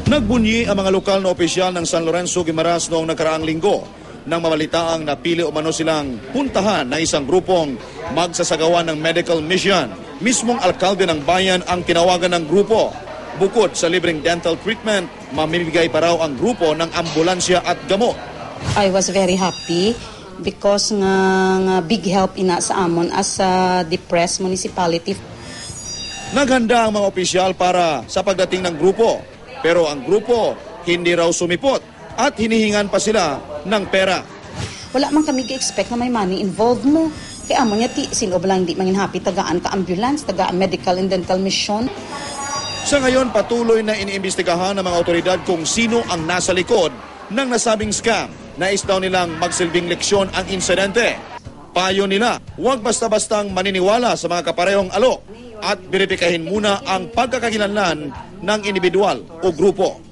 Nagbunyi ang mga lokal na opisyal ng San Lorenzo, Guimaras noong nakaraang linggo nang mabalitaang napili umano silang puntahan ng isang grupong magsasagawa ng medical mission. Mismong alkalde ng bayan ang tinawagan ng grupo. Bukod sa libreng dental treatment, mamimigay pa raw ang grupo ng ambulansya at gamot. I was very happy because nga big help ina sa amon as a depressed municipality. Naghanda ang mga opisyal para sa pagdating ng grupo. Pero ang grupo hindi raw sumipot at hinihingan pa sila ng pera. Wala man kami gi-expect na may money involved mo. Kaya amon niya sino ba lang di mangin happy tagaan ka ambulance, tagaan medical and dental mission. Sa ngayon, patuloy na iniimbestigahan ng mga otoridad kung sino ang nasa likod ng nasabing scam. Nais daw nilang magsilbing leksyon ang insidente. Payo nila, huwag basta-bastang maniniwala sa mga kaparehong alok at beripikahin muna ang pagkakakilanlan ng individual o grupo.